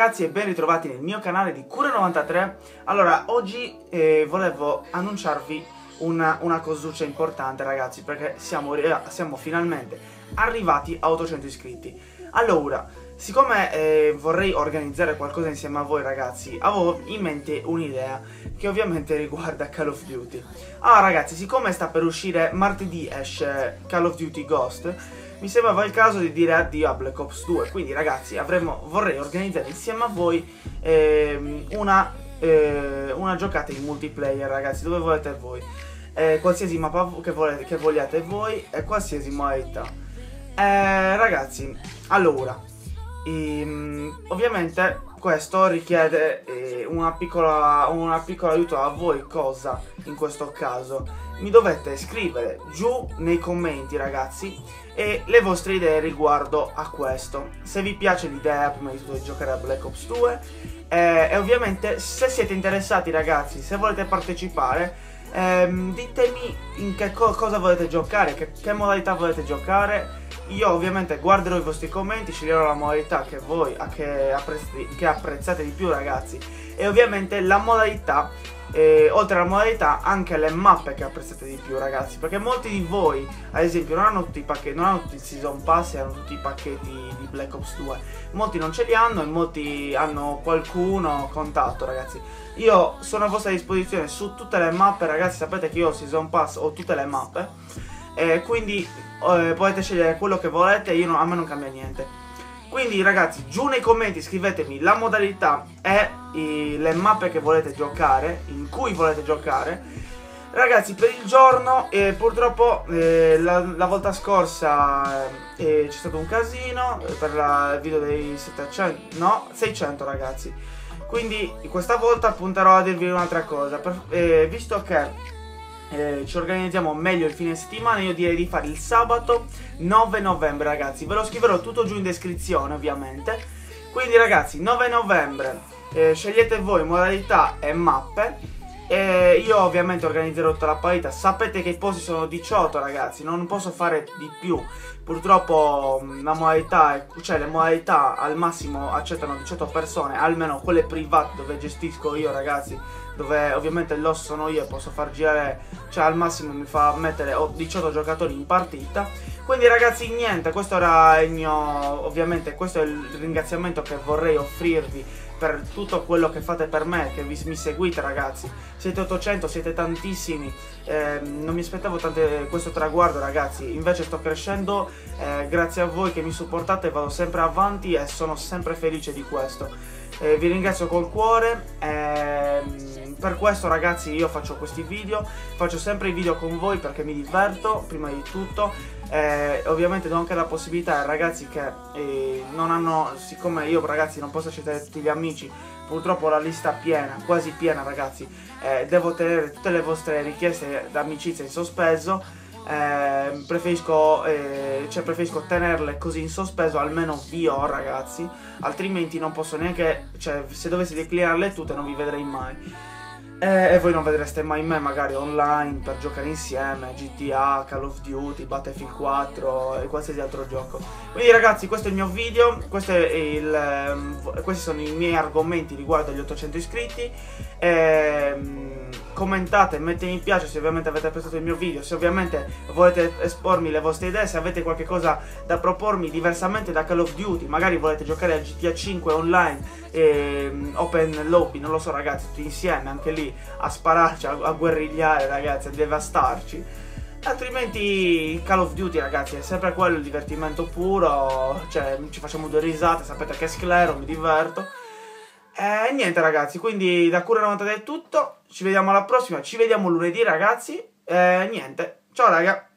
ragazzi e ben ritrovati nel mio canale di Cure93. Allora, oggi volevo annunciarvi una cosuccia importante, ragazzi, perché siamo finalmente arrivati a 800 iscritti. Allora, siccome vorrei organizzare qualcosa insieme a voi, ragazzi, avevo in mente un'idea che ovviamente riguarda Call of Duty. Allora, ragazzi, siccome sta per uscire martedì, esce Call of Duty Ghost, mi sembrava il caso di dire addio a Black Ops 2. Quindi, ragazzi, vorrei organizzare insieme a voi una giocata in multiplayer, ragazzi, dove volete voi, qualsiasi mappa che vogliate voi e qualsiasi modalità. Ragazzi, allora, ovviamente questo richiede un piccolo aiuto a voi. Cosa? In questo caso mi dovete scrivere giù nei commenti, ragazzi, le vostre idee riguardo a questo. Se vi piace l'idea, prima di tutto, di giocare a Black Ops 2, e ovviamente se siete interessati, ragazzi, se volete partecipare, ditemi in cosa volete giocare, che modalità volete giocare. Io ovviamente guarderò i vostri commenti, sceglierò la modalità che voi che apprezzate di più, ragazzi, e ovviamente la modalità, oltre alla modalità, anche le mappe che apprezzate di più, ragazzi, perché molti di voi, ad esempio, non hanno tutti i pacchetti, non hanno tutti il Season Pass e hanno tutti i pacchetti di Black Ops 2. Molti non ce li hanno e molti hanno qualcuno contatto, ragazzi. Io sono a vostra disposizione su tutte le mappe, ragazzi. Sapete che io ho Season Pass, ho tutte le mappe, quindi potete scegliere quello che volete. A me non cambia niente. Quindi, ragazzi, giù nei commenti scrivetemi la modalità e le mappe che volete giocare, in cui volete giocare. Ragazzi, per il giorno, purtroppo la volta scorsa c'è stato un casino per il video dei 600, ragazzi. Quindi questa volta punterò a dirvi un'altra cosa, visto che ci organizziamo meglio il fine settimana. Io direi di fare il sabato 9 novembre, ragazzi. Ve lo scriverò tutto giù in descrizione, ovviamente. Quindi, ragazzi, 9 novembre, scegliete voi modalità e mappe. Io ovviamente organizzerò tutta la partita. Sapete che i posti sono 18, ragazzi, non posso fare di più. Purtroppo le modalità al massimo accettano 18 persone, almeno quelle private dove gestisco io, ragazzi, dove ovviamente l'host sono io e posso far girare, cioè al massimo mi fa mettere 18 giocatori in partita. Quindi, ragazzi, niente, questo era il mio, ovviamente questo è il ringraziamento che vorrei offrirvi per tutto quello che fate per me, che mi seguite, ragazzi. Siete 800, siete tantissimi, non mi aspettavo questo traguardo, ragazzi, invece sto crescendo, grazie a voi che mi supportate vado sempre avanti e sono sempre felice di questo. Vi ringrazio col cuore, per questo, ragazzi, io faccio questi video, faccio sempre i video con voi perché mi diverto, prima di tutto. Ovviamente do anche la possibilità ai ragazzi che non hanno, siccome io, ragazzi, non posso accettare tutti gli amici, purtroppo la lista piena, quasi piena, ragazzi, devo tenere tutte le vostre richieste d'amicizia in sospeso. Preferisco tenerle così in sospeso, almeno vi ho, ragazzi, altrimenti non posso neanche, cioè, se dovessi declinarle tutte non vi vedrei mai. E voi non vedreste mai me, magari online, per giocare insieme, GTA, Call of Duty, Battlefield 4 e qualsiasi altro gioco. Quindi, ragazzi, questo è il mio video, questi sono i miei argomenti riguardo agli 800 iscritti. Commentate, mettete mi piace se ovviamente avete apprezzato il mio video, se ovviamente volete espormi le vostre idee, se avete qualche cosa da propormi diversamente da Call of Duty, magari volete giocare a GTA 5 online, open lobby, non lo so, ragazzi, tutti insieme, anche lì a spararci, a guerrigliare, ragazzi, a devastarci. Altrimenti Call of Duty, ragazzi, è sempre quello il divertimento puro, cioè ci facciamo due risate, sapete che sclero, mi diverto. E niente, ragazzi, quindi da Cure93 è tutto, ci vediamo alla prossima, ci vediamo lunedì, ragazzi, e niente, ciao raga!